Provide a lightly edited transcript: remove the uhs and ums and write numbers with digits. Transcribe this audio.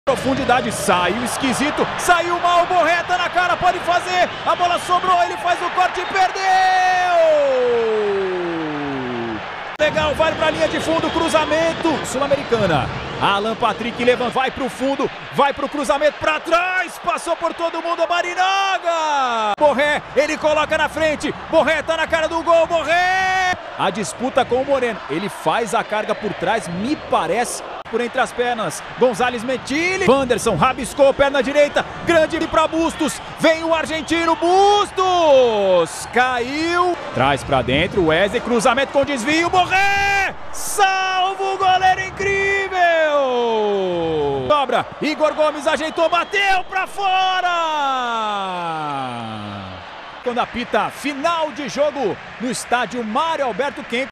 Profundidade, saiu esquisito, saiu mal, Borré tá na cara, pode fazer, a bola sobrou, ele faz o corte e perdeu! Legal, vai pra linha de fundo, cruzamento, Sul-Americana. Alan Patrick levanta, vai pro fundo, vai pro cruzamento pra trás, passou por todo mundo, a Marinaga! Borré, ele coloca na frente, Borré tá na cara do gol, Borré! A disputa com o Moreno, ele faz a carga por trás, me parece, por entre as pernas, Gonzalez Metilli, Wanderson rabiscou, perna direita, grande pra Bustos, vem o argentino, Bustos, caiu, traz pra dentro, Wesley, cruzamento com desvio, Borré, salva o goleiro incrível, sobra, Igor Gomes ajeitou, bateu pra fora, quando apita final de jogo no estádio Mário Alberto Kempes.